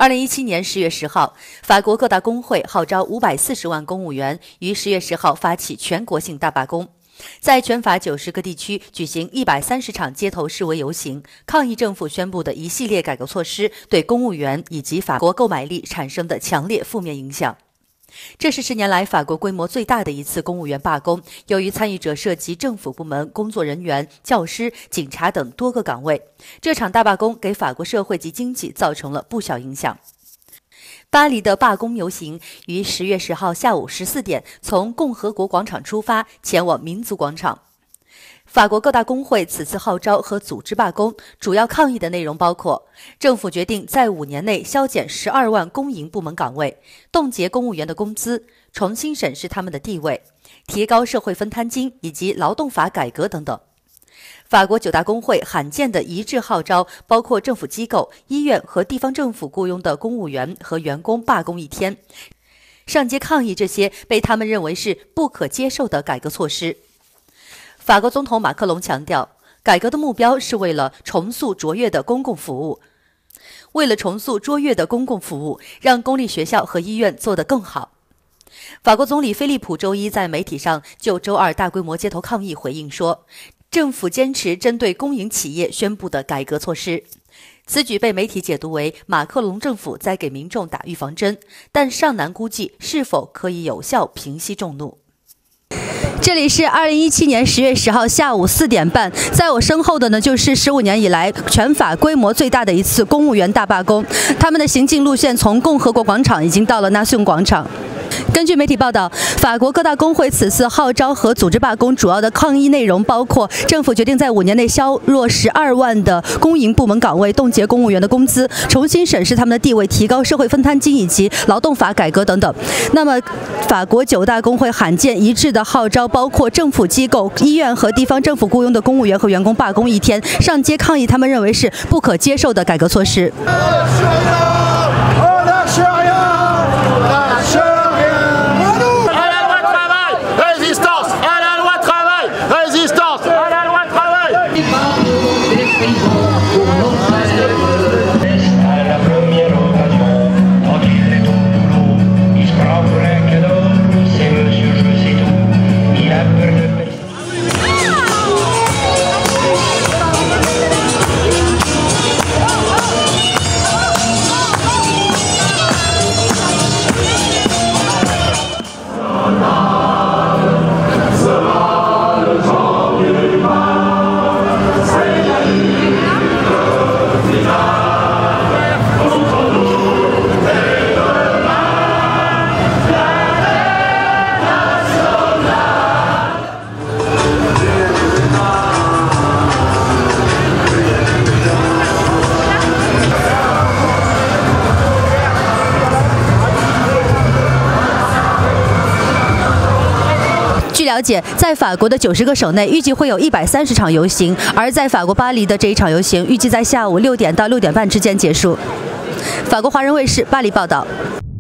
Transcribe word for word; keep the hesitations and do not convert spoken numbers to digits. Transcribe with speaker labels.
Speaker 1: 二零一七年十月十号，法国各大工会号召五百四十万公务员于十月十号发起全国性大罢工，在全法九十个地区举行一百三十场街头示威游行，抗议政府宣布的一系列改革措施对公务员以及法国购买力产生的强烈负面影响。这是十年来法国规模最大的一次公务员罢工，由于参与者涉及政府部门工作人员、教师、警察等多个岗位，这场大罢工给法国社会及经济造成了不小影响。巴黎的罢工游行于十月十号下午十四点从共和国广场出发，前往民族广场。法国各大工会此次号召和组织罢工，主要抗议的内容包括：政府决定在五年内削减十二万公营部门岗位，冻结公务员的工资，重新审视他们的地位，提高社会分摊金以及劳动法改革等等。法国九大工会罕见的一致号召，包括政府机构、医院和地方政府雇佣的公务员和员工罢工一天，上街抗议这些被他们认为是不可接受的改革措施。法国总统马克龙强调，改革的目标是为了重塑卓越的公共服务，为了重塑卓越的公共服务，让公立学校和医院做得更好。法国总理菲利普周一在媒体上就周二大规模街头抗议回应说，政府坚持针对公营企业宣布的改革措施。此举被媒体解读为马克龙政府在给民众打预防针，但尚难估计是否可以有效平息众怒。这里是二零一七年十月十号下午四点半，在我身后的呢，就是十五年以来全法规模最大的一次公务员大罢工。他们的行进路线从共和国广场已经到了纳逊广场。根据媒体报道，法国各大工会此次号召和组织罢工主要的抗议内容包括：政府决定在五年内削弱十二万的公营部门岗位，冻结公务员的工资，重新审视他们的地位，提高社会分摊金以及劳动法改革等等。那么，法国九大工会罕见一致的号召，包括政府机构、医院和地方政府雇佣的公务员和员工罢工一天，上街抗议他们认为是不可接受的改革措施。据了解，在法国的九十个省内，预计会有一百三十场游行，而在法国巴黎的这一场游行，预计在下午六点到六点半之间结束。法国华人卫视巴黎报道。